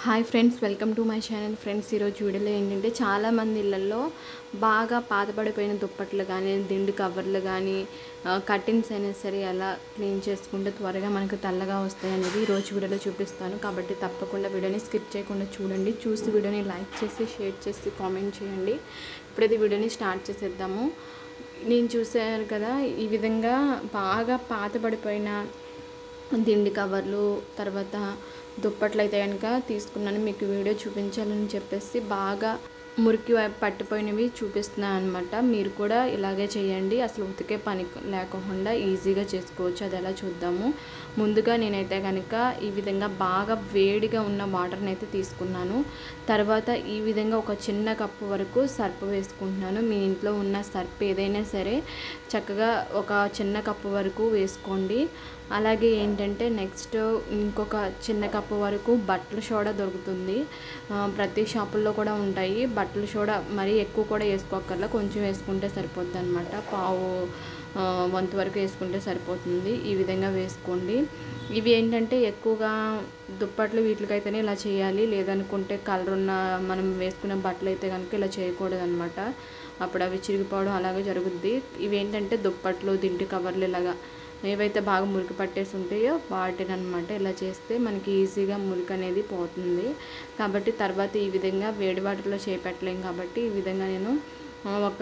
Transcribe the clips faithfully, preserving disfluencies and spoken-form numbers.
Hi friends, welcome to my channel. Friends, ఈరోజు వీడియోలో ఏంటంటే చాలామంది ఇళ్ళల్లో బాగా పాతపడిపోయిన దుప్పట్లు కానీ, దిండు కవర్లు కానీ, కర్టెన్స్ అయినా సరే ఎలా క్లీన్ చేసుకుంటే త్వరగా మనకు తెల్లగా వస్తాయి అనేది ఈరోజు వీడియోలో చూపిస్తాను. కాబట్టి తప్పకుండా వీడియోని స్కిప్ చేయకుండా చూడండి. చూసి వీడియోని లైక్ చేసి, షేర్ చేసి, కామెంట్ చేయండి. ఇప్పుడైతే వీడియోని స్టార్ట్ చేసేద్దాము. నేను చూసాను కదా, ఈ విధంగా బాగా పాతపడిపోయిన దిండి కవర్లు, తర్వాత దుప్పట్లు అయితే కనుక తీసుకున్నాను. మీకు వీడియో చూపించాలని చెప్పేసి బాగా మురికి పట్టిపోయినవి చూపిస్తున్నాను అనమాట. మీరు కూడా ఇలాగే చేయండి. అసలు ఉతికే పని లేకుండా ఈజీగా చేసుకోవచ్చు. అది ఎలా చూద్దాము. ముందుగా నేనైతే కనుక ఈ విధంగా బాగా వేడిగా ఉన్న వాటర్ని అయితే తీసుకున్నాను. తర్వాత ఈ విధంగా ఒక చిన్న కప్పు వరకు సర్ఫ్ వేసుకుంటున్నాను. మీ ఇంట్లో ఉన్న సర్ఫ్ ఏదైనా సరే చక్కగా ఒక చిన్న కప్పు వరకు వేసుకోండి. అలాగే ఏంటంటే నెక్స్ట్ ఇంకొక చిన్న కప్పు వరకు బట్టల సోడా దొరుకుతుంది. ప్రతి షాపుల్లో కూడా ఉంటాయి. బట్టల సోడా మరీ ఎక్కువ కూడా వేసుకోకర్లా, కొంచెం వేసుకుంటే సరిపోద్ది అనమాట. పావు వంతు వరకు వేసుకుంటే సరిపోతుంది. ఈ విధంగా వేసుకోండి. ఇవి ఏంటంటే ఎక్కువగా దుప్పట్లు వీటికైతేనే ఇలా చేయాలి. లేదనుకుంటే కలర్ ఉన్న మనం వేసుకున్న బట్టలు అయితే కనుక ఇలా చేయకూడదు అనమాట. అప్పుడు అవి చిరిగిపోవడం అలాగే జరుగుద్ది. ఇవి ఏంటంటే దుప్పట్లు, దిండు కవర్లు ఇలాగా ఏవైతే బాగా మురికి పట్టేసి ఉంటాయో వాటిని అనమాట. ఇలా చేస్తే మనకి ఈజీగా మురికి అనేది పోతుంది. కాబట్టి తర్వాత ఈ విధంగా వేడి వాటర్లో చేపెట్టలేం కాబట్టి ఈ విధంగా నేను ఒక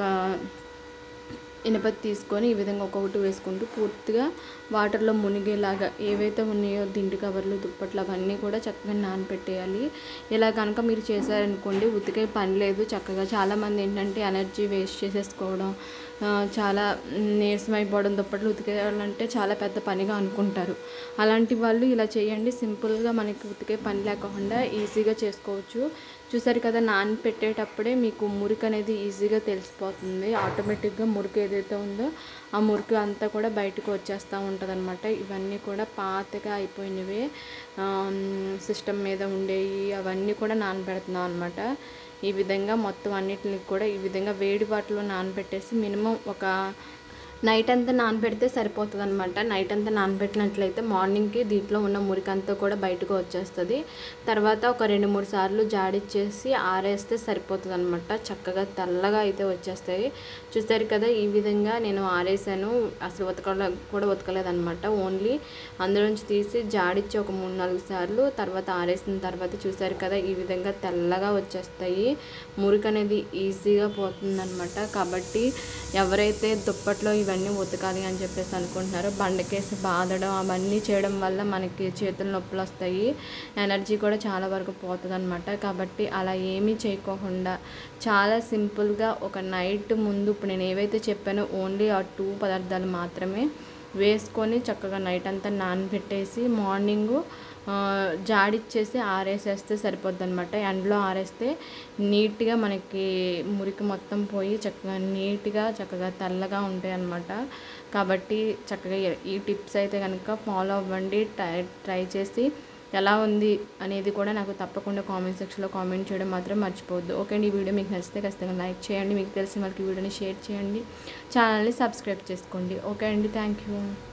ఇనపతి తీసుకొని ఈ విధంగా ఒక్కొక్కటి వేసుకుంటూ పూర్తిగా వాటర్లో మునిగేలాగా ఏవైతే ఉన్నాయో దిండు కవర్లు, దుప్పట్లు అవన్నీ కూడా చక్కగా నానపెట్టేయాలి. ఇలా కనుక మీరు చేశారనుకోండి ఉతికే పని లేదు. చక్కగా చాలామంది ఏంటంటే ఎనర్జీ వేస్ట్ చేసేసుకోవడం, చాలా నీరసం అయిపోవడం, దుప్పట్లు ఉతికేయాలంటే చాలా పెద్ద పనిగా అనుకుంటారు. అలాంటి వాళ్ళు ఇలా చేయండి. సింపుల్గా మనకి ఉతికే పని లేకుండా ఈజీగా చేసుకోవచ్చు. చూసారు కదా, నానపెట్టేటప్పుడే మీకు మురికి అనేది ఈజీగా తెలిసిపోతుంది. ఆటోమేటిక్గా మురికి ఏదైతే ఉందో ఆ మురికి అంతా కూడా బయటకు వచ్చేస్తూ ఉంటుంది అనమాట. ఇవన్నీ కూడా పాతగా అయిపోయినవి, సిస్టమ్ మీద ఉండేవి, అవన్నీ కూడా నానబెడుతున్నాం అనమాట. ఈ విధంగా మొత్తం అన్నిటిని కూడా ఈ విధంగా వేడి వాటిలో నానబెట్టేసి మినిమం ఒక నైట్ అంతా నానబెడితే సరిపోతుంది అనమాట. నైట్ అంతా నానబెట్టినట్లయితే మార్నింగ్కి దీంట్లో ఉన్న మురికి అంతా కూడా బయటకు వచ్చేస్తుంది. తర్వాత ఒక రెండు మూడు సార్లు జాడిచ్చేసి ఆరేస్తే సరిపోతుంది అనమాట. చక్కగా తెల్లగా అయితే వచ్చేస్తాయి. చూస్తారు కదా, ఈ విధంగా నేను ఆరేసాను. అసలు ఉతకలే కూడా ఉతకలేదనమాట. ఓన్లీ అందులోంచి తీసి జాడిచ్చి ఒక మూడు నాలుగు సార్లు తర్వాత ఆరేసిన తర్వాత చూసారు కదా, ఈ విధంగా తెల్లగా వచ్చేస్తాయి. మురికి అనేది ఈజీగా పోతుందన్నమాట. కాబట్టి ఎవరైతే దుప్పట్లో ఇవన్నీ ఉతకాలి అని చెప్పేసి అనుకుంటున్నారో బండకేసి బాదడం అవన్నీ చేయడం వల్ల మనకి చేతులు నొప్పులు వస్తాయి, ఎనర్జీ కూడా చాలా వరకు పోతుంది అనమాట. కాబట్టి అలా ఏమీ చేయకోకుండా చాలా సింపుల్గా ఒక నైట్ ముందు ఇప్పుడు నేను ఏవైతే చెప్పానో ఓన్లీ ఆ టూ పదార్థాలు మాత్రమే వేసుకొని చక్కగా నైట్ అంతా నానబెట్టేసి మార్నింగు జాడిచ్చేసి ఆరేసేస్తే సరిపోద్ది అనమాట. ఎండలో ఆరేస్తే నీట్గా మనకి మురికి మొత్తం పోయి చక్కగా నీట్గా చక్కగా తెల్లగా ఉంటాయి అన్నమాట. కాబట్టి చక్కగా ఈ టిప్స్ అయితే కనుక ఫాలో అవ్వండి. ట్రై ట్రై చేసి ఎలా ఉంది అనేది కూడా నాకు తప్పకుండా కామెంట్ సెక్షన్లో కామెంట్ చేయడం మాత్రం మర్చిపోవద్దు. ఓకే అండి, ఈ వీడియో మీకు నచ్చితే ఖచ్చితంగా లైక్ చేయండి. మీకు తెలిసిన వాళ్ళకి వీడియోని షేర్ చేయండి. ఛానల్ని సబ్స్క్రైబ్ చేసుకోండి. ఓకే అండి, థ్యాంక్ యూ.